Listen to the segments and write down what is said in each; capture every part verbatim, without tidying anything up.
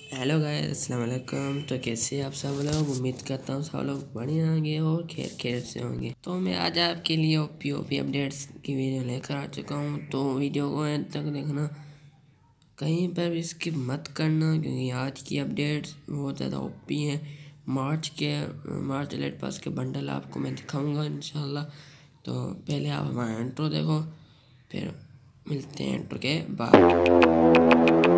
Hello guys, अस्सलाम वालेकुम। तो कैसे आप सब लोग? उम्मीद करता हूँ सब लोग बढ़िया होंगे और खैर खैर से होंगे। तो मैं आज आपके लिए ओपी ओपी अपडेट्स की वीडियो लेकर आ चुका हूँ। तो वीडियो को एंड तक देखना, कहीं पर भी स्किप मत करना, क्योंकि आज की अपडेट्स बहुत ज़्यादा ओपी हैं। मार्च के मार्च एलाइट पास के बंडल आपको मैं दिखाऊँगा इंशाल्लाह। तो पहले आप हमारा इंट्रो देखो, फिर मिलते हैं इंट्रो के बाद।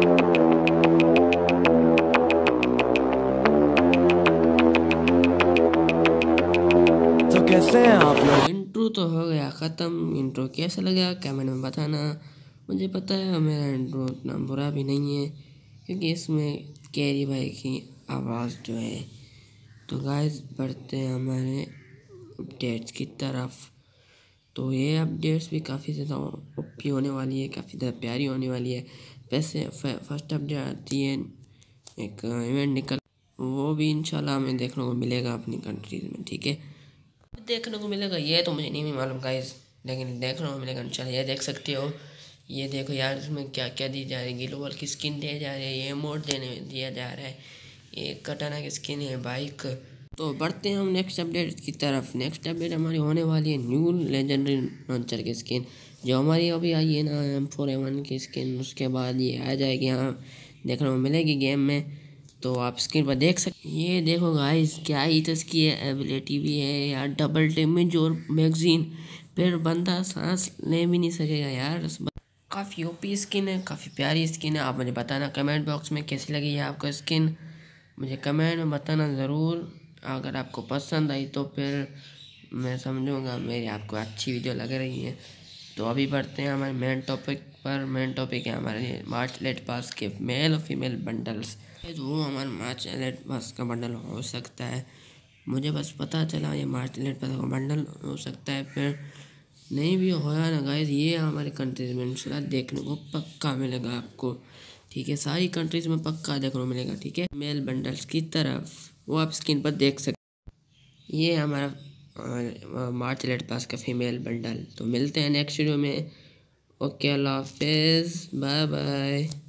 तो कैसे हैं आप लोग? इंट्रो तो हो गया ख़त्म। इंट्रो कैसा लगा कमेंट में बताना। मुझे पता है मेरा इंट्रो उतना बुरा भी नहीं है, क्योंकि इसमें कैरी भाई की आवाज़ जो है। तो गाइस बढ़ते हैं हमारे अपडेट्स की तरफ। तो ये अपडेट्स भी काफ़ी ज़्यादा ओपी होने वाली है, काफ़ी ज़्यादा प्यारी होने वाली है। वैसे फर्स्ट अपडेट आती है, एक इवेंट निकल, वो भी इंशाल्लाह हमें देखने को मिलेगा अपनी कंट्रीज में, ठीक है। देखने को मिलेगा ये तो मुझे नहीं भी मालूम गाइस, लेकिन देखने को मिलेगा इंशाल्लाह। ये देख सकते हो, ये देखो यार, इसमें क्या क्या दी जा रही है। ग्लोबल की स्किन दिया जा रही है, ये मोड देने दिया जा रहा है, ये कटाना की स्किन है, बाइक। तो बढ़ते हैं हम नेक्स्ट अपडेट की तरफ। नेक्स्ट अपडेट हमारी होने वाली है न्यू लेजेंडरी लॉन्चर की स्किन, जो हमारी अभी आई है ना, एम फोर एवन की स्किन। उसके बाद ये आ जाएगी, यहाँ देखने को मिलेगी गेम में। तो आप स्क्रीन पर देख सकते, ये देखो गाइस, क्या ही तो इसकी एबिलिटी भी है यार, डबल डैमेज और मैगजीन। फिर बंदा सांस ले भी नहीं सकेगा यार। काफ़ी ओपी स्किन है, काफ़ी प्यारी स्किन है। आप मुझे बताना कमेंट बॉक्स में कैसी लगी है आपको स्किन, मुझे कमेंट में बताना ज़रूर। अगर आपको पसंद आई तो फिर मैं समझूंगा मेरी आपको अच्छी वीडियो लग रही है। तो अभी बढ़ते हैं हमारे मेन टॉपिक पर। मेन टॉपिक है हमारे मार्च एलाइट पास के मेल और फीमेल बंडल्स। तो वो हमारा मार्च एलाइट पास का बंडल हो सकता है, मुझे बस पता चला ये मार्च एलाइट पास का बंडल हो सकता है। फिर नहीं भी होया ना गाइस, ये हमारे कंट्रीज में इंशाल्लाह देखने को पक्का मिलेगा आपको, ठीक है। सारी कंट्रीज में पक्का देखने को मिलेगा, ठीक है। मेल बंडल्स की तरफ वो आप स्क्रीन पर देख सकते, ये हमारा मार्च एलाइट पास का फीमेल बंडल। तो मिलते हैं नेक्स्ट वीडियो में। ओके, अल्लाह हाफिज़, बाय बाय।